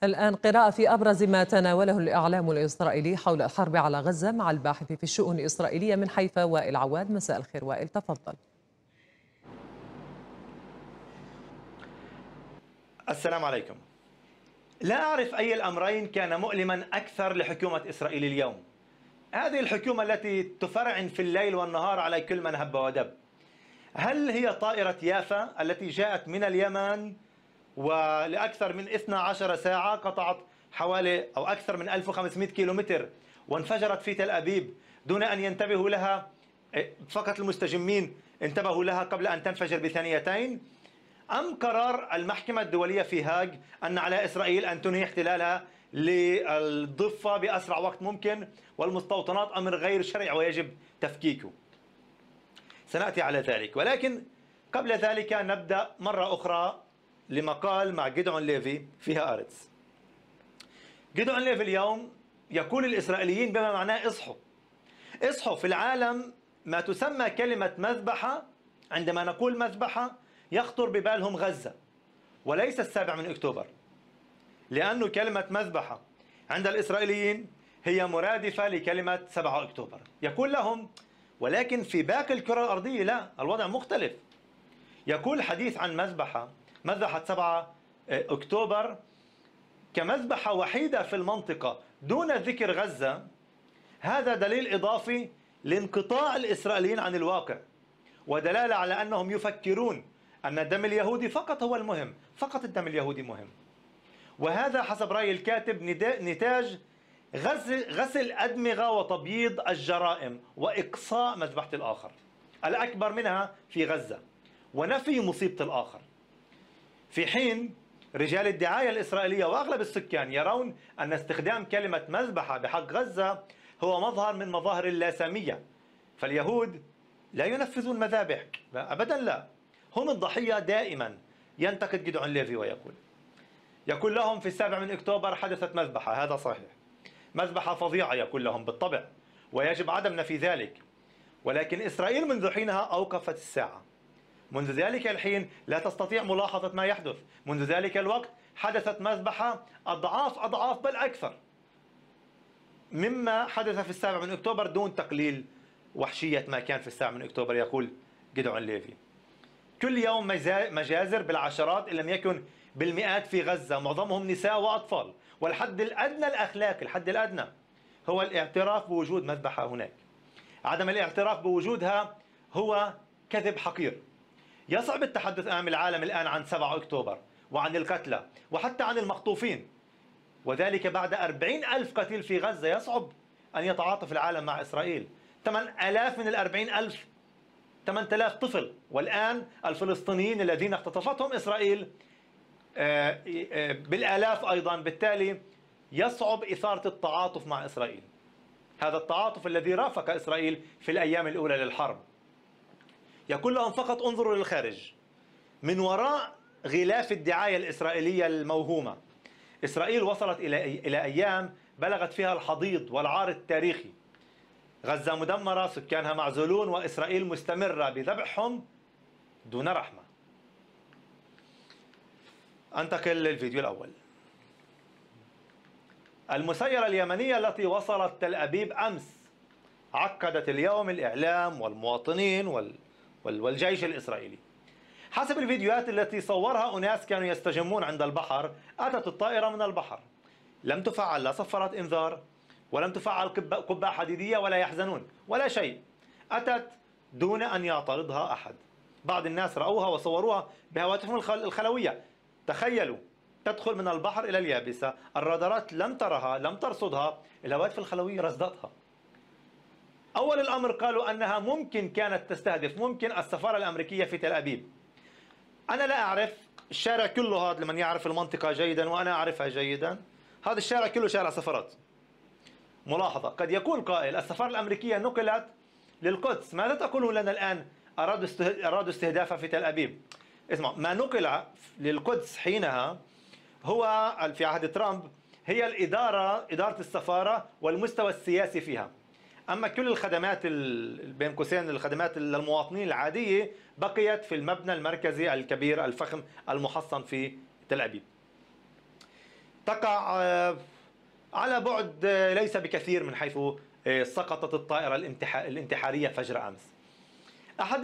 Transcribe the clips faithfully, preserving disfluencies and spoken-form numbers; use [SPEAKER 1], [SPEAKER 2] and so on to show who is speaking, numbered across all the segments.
[SPEAKER 1] الآن قراءة في أبرز ما تناوله الإعلام الإسرائيلي حول الحرب على غزة مع الباحث في الشؤون الإسرائيلية من حيفا وائل عواد. مساء الخير وائل، تفضل.
[SPEAKER 2] السلام عليكم. لا أعرف أي الأمرين كان مؤلما أكثر لحكومة إسرائيل اليوم. هذه الحكومة التي تفرعن في الليل والنهار على كل من هب ودب. هل هي طائرة يافا التي جاءت من اليمن ولأكثر من اثنتي عشرة ساعة قطعت حوالي أو أكثر من ألف وخمسمئة كيلومتر وانفجرت في تل أبيب دون أن ينتبهوا لها؟ فقط المستجمين انتبهوا لها قبل أن تنفجر بثانيتين. أم قرار المحكمة الدولية في هاغ أن على إسرائيل أن تنهي احتلالها للضفة بأسرع وقت ممكن، والمستوطنات أمر غير شرعي ويجب تفكيكه؟ سنأتي على ذلك، ولكن قبل ذلك نبدأ مرة أخرى لمقال مع جيدعون ليفي في هآرتز. جيدعون ليفي اليوم يقول الإسرائيليين بما معناه اصحوا اصحوا. في العالم ما تسمى كلمة مذبحة، عندما نقول مذبحة يخطر ببالهم غزة وليس السابع من أكتوبر، لأن كلمة مذبحة عند الإسرائيليين هي مرادفة لكلمة سبعة أكتوبر. يقول لهم ولكن في باقي الكرة الأرضية لا، الوضع مختلف. يقول حديث عن مذبحة مذبحة سبعة أكتوبر كمذبحة وحيدة في المنطقة دون ذكر غزة، هذا دليل إضافي لانقطاع الإسرائيليين عن الواقع، ودلالة على أنهم يفكرون أن الدم اليهودي فقط هو المهم، فقط الدم اليهودي مهم. وهذا حسب رأي الكاتب نتاج غسل, غسل أدمغة وتبييض الجرائم وإقصاء مذبحة الآخر الأكبر منها في غزة ونفي مصيبة الآخر، في حين رجال الدعاية الإسرائيلية وأغلب السكان يرون أن استخدام كلمة مذبحة بحق غزة هو مظهر من مظاهر اللاسامية. فاليهود لا ينفذون مذابح أبدا، لا، هم الضحية دائما. ينتقد جيدعون ليفي ويقول يقول لهم في السابع من أكتوبر حدثت مذبحة، هذا صحيح، مذبحة فظيعة يقول لهم بالطبع ويجب عدم نفي ذلك، ولكن إسرائيل منذ حينها أوقفت الساعة. منذ ذلك الحين لا تستطيع ملاحظة ما يحدث. منذ ذلك الوقت حدثت مذبحة أضعاف أضعاف بل أكثر مما حدث في السابع من أكتوبر دون تقليل وحشية ما كان في السابع من أكتوبر. يقول جيدعون ليفي كل يوم مجازر بالعشرات إن لم يكن بالمئات في غزة، معظمهم نساء وأطفال، والحد الأدنى الأخلاقي، الحد الأدنى هو الاعتراف بوجود مذبحة هناك. عدم الاعتراف بوجودها هو كذب حقير. يصعب التحدث أمام العالم الآن عن سبعة أكتوبر وعن القتلى وحتى عن المخطوفين، وذلك بعد أربعين ألف قتيل في غزة. يصعب أن يتعاطف العالم مع إسرائيل. ثمانية آلاف من الأربعين ألف، ثمانية آلاف طفل، والآن الفلسطينيين الذين اختطفتهم إسرائيل بالآلاف أيضا. بالتالي يصعب إثارة التعاطف مع إسرائيل، هذا التعاطف الذي رافق إسرائيل في الأيام الأولى للحرب. يقول لهم فقط انظروا للخارج، من وراء غلاف الدعاية الإسرائيلية الموهومة. إسرائيل وصلت إلى إلى أيام بلغت فيها الحضيض والعار التاريخي. غزة مدمرة، سكانها معزولون، وإسرائيل مستمرة بذبحهم دون رحمة. أنتقل للفيديو الأول. المسيرة اليمنية التي وصلت تل أبيب أمس عقدت اليوم الإعلام والمواطنين وال... والجيش الإسرائيلي. حسب الفيديوهات التي صورها أناس كانوا يستجمون عند البحر، أتت الطائرة من البحر، لم تفعل لا صفارة إنذار ولم تفعل قبعة حديدية ولا يحزنون ولا شيء، أتت دون أن يعترضها أحد. بعض الناس رأوها وصوروها بهواتفهم الخلوية. تخيلوا، تدخل من البحر إلى اليابسة، الرادارات لم ترها لم ترصدها، الهواتف الخلوية رصدتها. أول الأمر قالوا أنها ممكن كانت تستهدف ممكن السفارة الأمريكية في تل أبيب. أنا لا أعرف الشارع كله هذا، لمن يعرف المنطقة جيدا وأنا أعرفها جيدا، هذا الشارع كله شارع سفرات. ملاحظة، قد يقول قائل السفارة الأمريكية نقلت للقدس، ماذا تقولون لنا الآن أرادوا أرادوا استهدافها في تل أبيب؟ اسمع، ما نقل للقدس حينها هو في عهد ترامب هي الإدارة، إدارة السفارة والمستوى السياسي فيها. أما كل الخدمات بين قوسين الخدمات للمواطنين العادية بقيت في المبنى المركزي الكبير الفخم المحصن في تل أبيب. تقع على بعد ليس بكثير من حيث سقطت الطائرة الانتحارية فجر أمس. أحد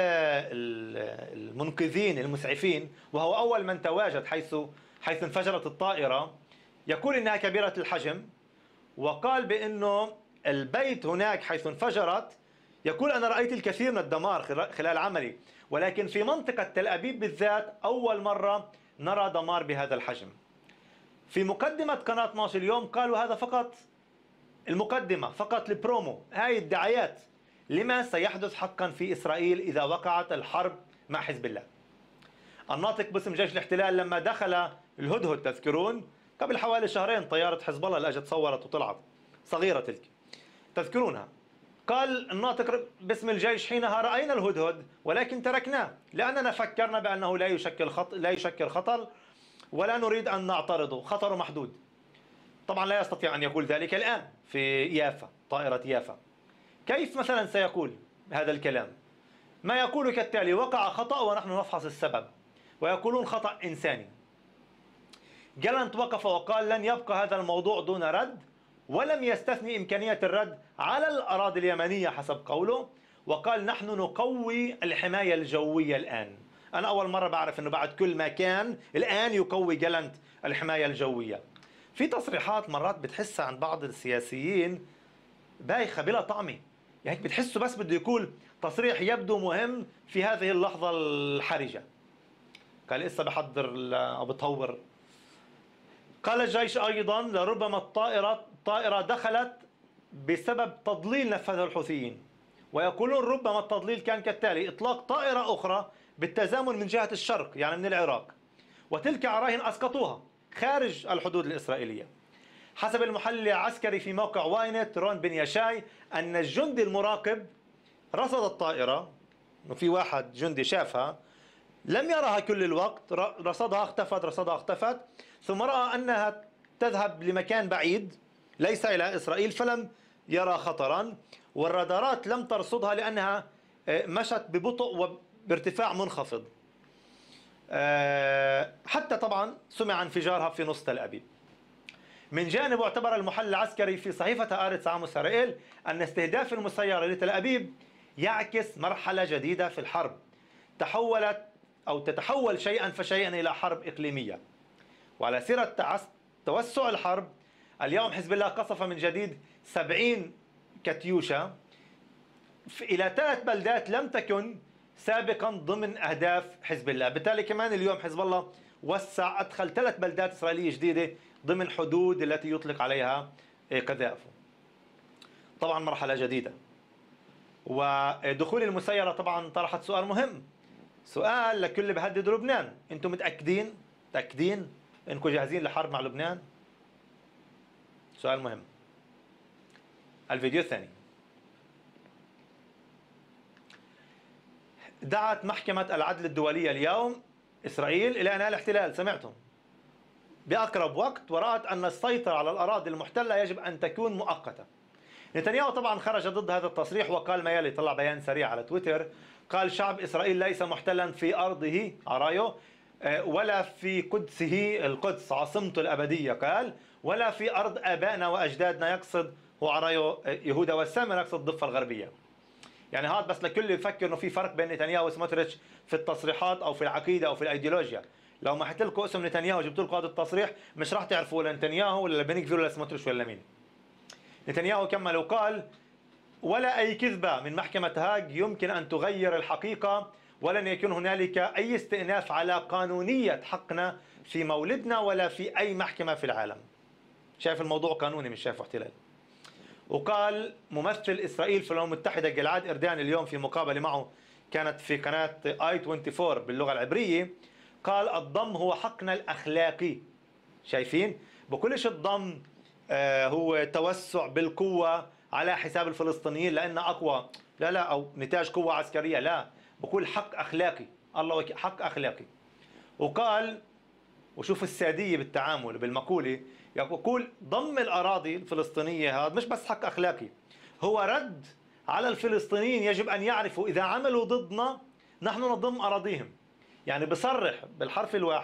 [SPEAKER 2] المنقذين المسعفين وهو أول من تواجد حيث حيث انفجرت الطائرة يقول إنها كبيرة الحجم، وقال بأنه البيت هناك حيث انفجرت، يقول أنا رأيت الكثير من الدمار خلال عملي، ولكن في منطقة تل أبيب بالذات أول مرة نرى دمار بهذا الحجم. في مقدمة قناة اثناشر اليوم قالوا هذا فقط المقدمة، فقط البرومو، هاي الدعايات لما سيحدث حقا في إسرائيل إذا وقعت الحرب مع حزب الله. الناطق باسم جيش الاحتلال لما دخل الهدهد تذكرون قبل حوالي شهرين طيارة حزب الله اللي اجت صورت وطلعت صغيرة تلك تذكرونها، قال الناطق باسم الجيش حينها رأينا الهدهد ولكن تركناه لأننا فكرنا بأنه لا يشكل خطر لا يشكل خطر ولا نريد أن نعترضه، خطره محدود. طبعا لا يستطيع أن يقول ذلك الآن في يافا، طائرة يافا. كيف مثلا سيقول هذا الكلام؟ ما يقول كالتالي: وقع خطأ ونحن نفحص السبب، ويقولون خطأ إنساني. جالنت وقف وقال لن يبقى هذا الموضوع دون رد، ولم يستثني إمكانية الرد على الأراضي اليمنية حسب قوله، وقال نحن نقوي الحماية الجوية الآن. أنا أول مرة بعرف أنه بعد كل ما كان الآن يقوي جالنت الحماية الجوية. في تصريحات مرات بتحسها عن بعض السياسيين بايخة بلا طعمة، يعني بتحسه بس بده يقول تصريح يبدو مهم في هذه اللحظة الحرجة. قال لسه بحضر أو بتهور. قال الجيش أيضا لربما الطائرة الطائرة دخلت بسبب تضليل نفذه الحوثيين، ويقولون ربما التضليل كان كالتالي: إطلاق طائرة أخرى بالتزامن من جهة الشرق يعني من العراق، وتلك عراهن أسقطوها خارج الحدود الإسرائيلية. حسب المحلل العسكري في موقع واينت رون بن يشاي أن الجندي المراقب رصد الطائرة، وفي واحد جندي شافها، لم يرها كل الوقت، رصدها اختفت رصدها اختفت ثم رأى أنها تذهب لمكان بعيد ليس إلى إسرائيل فلم يرى خطرا، والرادارات لم ترصدها لأنها مشت ببطء وبارتفاع منخفض. حتى طبعا سمع انفجارها في نص تل أبيب. من جانب اعتبر المحلل العسكري في صحيفة آرتس عاموس هرائيل أن استهداف المسيرة لتل أبيب يعكس مرحلة جديدة في الحرب تحولت أو تتحول شيئا فشيئا إلى حرب إقليمية. وعلى سيرة توسع الحرب، اليوم حزب الله قصف من جديد سبعين كاتيوشا إلى ثلاث بلدات لم تكن سابقا ضمن أهداف حزب الله. بالتالي كمان اليوم حزب الله وسع، أدخل ثلاث بلدات إسرائيلية جديدة ضمن حدود التي يطلق عليها قذائفه. طبعا مرحلة جديدة. ودخول المسيرة طبعا طرحت سؤال مهم، سؤال لكل اللي بهدد لبنان: انتم متأكدين متأكدين انكم جاهزين لحرب مع لبنان؟ سؤال مهم. الفيديو الثاني: دعت محكمة العدل الدولية اليوم إسرائيل إلى إنهاء الاحتلال، سمعتم، بأقرب وقت، ورأت أن السيطرة على الأراضي المحتلة يجب أن تكون مؤقتة. نتنياهو طبعا خرج ضد هذا التصريح وقال ما يلي، طلع بيان سريع على تويتر، قال شعب إسرائيل ليس محتلا في أرضه عرايو ولا في قدسه القدس عاصمته الأبدية، قال ولا في أرض آبائنا وأجدادنا، يقصد هو عرايو يهودا والسامر، يقصد الضفة الغربية. يعني هذا بس لكل يفكر انه في فرق بين نتنياهو وسموتريتش في التصريحات او في العقيده او في الايديولوجيا. لو ما حكيت لكم اسم نتنياهو وجبت لكم هذا التصريح مش راح تعرفوا ولا نتنياهو ولا بن غفير ولا سموتريتش ولا مين. نتنياهو كمل وقال: ولا اي كذبه من محكمه هاغ يمكن ان تغير الحقيقه، ولن يكون هنالك اي استئناف على قانونيه حقنا في مولدنا ولا في اي محكمه في العالم. شايف الموضوع قانوني مش شايفه احتلال. وقال ممثل إسرائيل في الأمم المتحدة جلعاد إردان اليوم في مقابلة معه كانت في قناة آي أربعة وعشرين باللغة العبرية، قال الضم هو حقنا الأخلاقي. شايفين؟ بقولش الضم آه هو توسع بالقوة على حساب الفلسطينيين لأنه أقوى، لا لا، أو نتاج قوة عسكرية، لا، بقول حق أخلاقي، الله حق أخلاقي. وقال، وشوف السادية بالتعامل بالمقولة، يقول ضم الأراضي الفلسطينية هذا مش بس حق أخلاقي، هو رد على الفلسطينيين، يجب أن يعرفوا إذا عملوا ضدنا نحن نضم أراضيهم. يعني بصرح بالحرف الواحد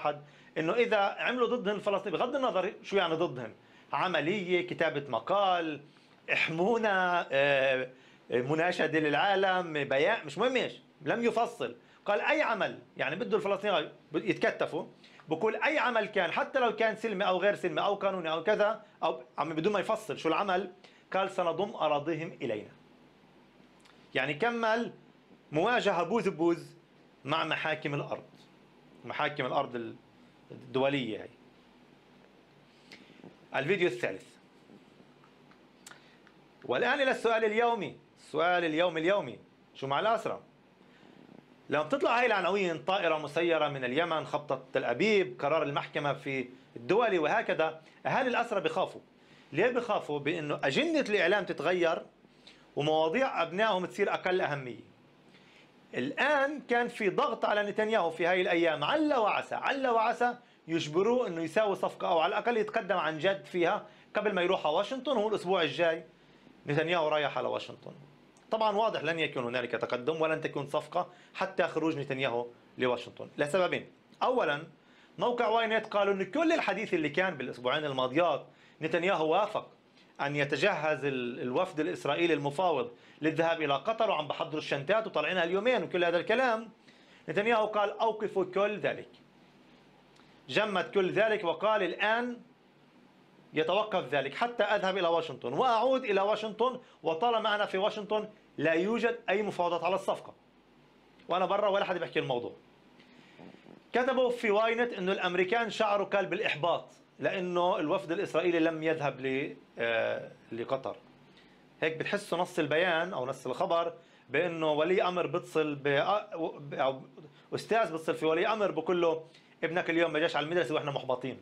[SPEAKER 2] انه اذا عملوا ضدهم الفلسطينيين، بغض النظر شو يعني ضدهم، عمليه، كتابه مقال، احمونا، مناشده للعالم، بيان، مش مهم ايش، لم يفصل، قال اي عمل، يعني بده الفلسطينيين يتكتفوا، بقول اي عمل كان حتى لو كان سلمي او غير سلمي او قانوني او كذا، او عم بدون ما يفصل شو العمل، قال سنضم اراضيهم الينا. يعني كمل مواجهه بوز بوز مع محاكم الارض، محاكم الارض الدوليه هي. الفيديو الثالث. والان الى السؤال اليومي، السؤال اليومي اليومي، شو مع الاسرى؟ لما بتطلع هاي العناوين، طائرة مسيرة من اليمن خبطت تل أبيب، قرار المحكمة في الدولي وهكذا، أهالي الأسرى بخافوا. ليه بخافوا؟ بأنه أجندة الإعلام تتغير ومواضيع أبنائهم تصير أقل أهمية. الآن كان في ضغط على نتنياهو في هاي الأيام، عل وعسى عل وعسى يجبروه أنه يساوي صفقة أو على الأقل يتقدم عن جد فيها قبل ما يروح على واشنطن. هو الأسبوع الجاي نتنياهو رايح على واشنطن. طبعا واضح لن يكون هنالك تقدم ولن تكون صفقة حتى خروج نتنياهو لواشنطن لسببين. أولا، موقع واينت قالوا أن كل الحديث اللي كان بالأسبوعين الماضيات نتنياهو وافق أن يتجهز الوفد الإسرائيلي المفاوض للذهاب إلى قطر وعم بحضروا الشنطات وطلعينها اليومين وكل هذا الكلام. نتنياهو قال أوقفوا كل ذلك، جمد كل ذلك وقال الآن يتوقف ذلك حتى أذهب إلى واشنطن وأعود إلى واشنطن، وطالما أنا في واشنطن لا يوجد أي مفاوضات على الصفقة، وأنا برا ولا حد بيحكي الموضوع. كتبوا في واينت أنه الأمريكان شعروا كال بالإحباط لأنه الوفد الإسرائيلي لم يذهب لقطر. هيك بتحسوا نص البيان أو نص الخبر بأنه ولي أمر بتصل ب... أو أستاذ بتصل في ولي أمر بقول له ابنك اليوم ما جاش على المدرسة وإحنا محبطين.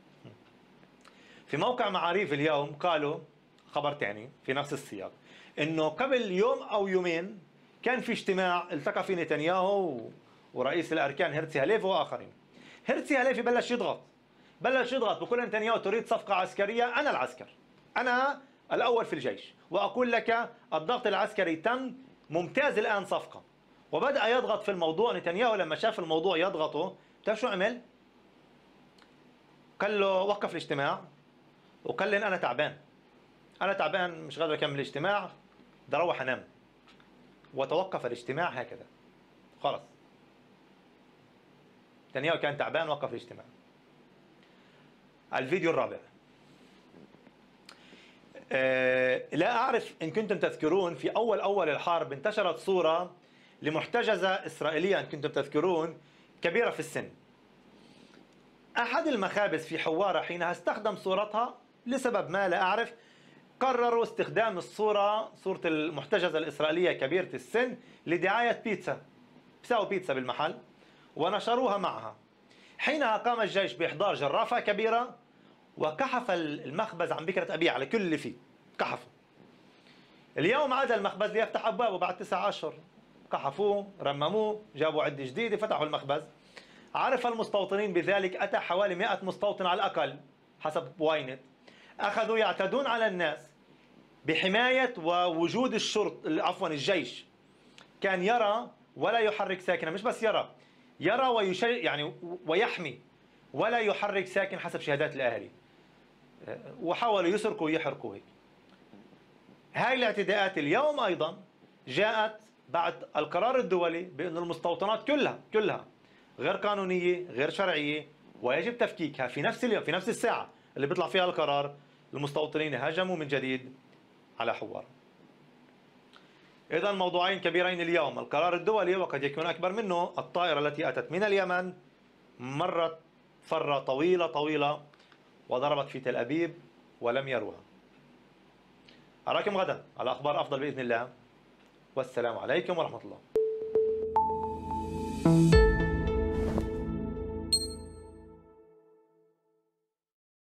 [SPEAKER 2] في موقع معاريف اليوم قالوا خبر تاني في نفس السياق، انه قبل يوم او يومين كان في اجتماع التقى فيه نتنياهو ورئيس الاركان هرتسي هاليفي واخرين. هرتسي هاليفي بلش يضغط بلش يضغط بقول نتنياهو تريد صفقة عسكرية، انا العسكر، انا الاول في الجيش، واقول لك الضغط العسكري تم، ممتاز، الان صفقة. وبدأ يضغط في الموضوع. نتنياهو لما شاف الموضوع يضغطه، بتعرف شو عمل؟ قال له وقف الاجتماع وقال لي انا تعبان، انا تعبان مش قادر اكمل الاجتماع، بدي اروح انام. وتوقف الاجتماع هكذا، خلص. نتنياهو كان تعبان، وقف الاجتماع. الفيديو الرابع. أه لا اعرف ان كنتم تذكرون في اول اول الحرب انتشرت صورة لمحتجزة اسرائيلية، ان كنتم تذكرون، كبيرة في السن. احد المخابز في حوارة حينها استخدم صورتها لسبب ما لا أعرف، قرروا استخدام الصورة، صورة المحتجزة الإسرائيلية كبيرة السن، لدعاية بيتزا، بيساووا بيتزا بالمحل، ونشروها معها. حينها قام الجيش بإحضار جرافة كبيرة وكحف المخبز عن بكرة أبيه على كل اللي فيه، كحفه. اليوم عاد المخبز ليفتح أبوابه بعد تسعة أشهر، كحفوه، رمموه، جابوا عدة جديدة، فتحوا المخبز. عرف المستوطنين بذلك، أتى حوالي مئة مستوطن على الأقل حسب واينت، أخذوا يعتدون على الناس بحماية ووجود الشرط، عفوا الجيش. كان يرى ولا يحرك ساكنا، مش بس يرى، يرى ويشي يعني ويحمي ولا يحرك ساكن حسب شهادات الأهالي. وحاولوا يسرقوا ويحرقوا هيك. هاي الاعتداءات اليوم أيضا جاءت بعد القرار الدولي بأن المستوطنات كلها كلها غير قانونية، غير شرعية، ويجب تفكيكها في نفس اليوم، في نفس الساعة اللي بيطلع فيها القرار. المستوطنين هاجموا من جديد على حوار. إذا موضوعين كبيرين اليوم، القرار الدولي وقد يكون أكبر منه، الطائرة التي أتت من اليمن مرت فرة طويلة طويلة وضربت في تل أبيب ولم يروها. أراكم غدا على أخبار أفضل بإذن الله، والسلام عليكم ورحمة الله.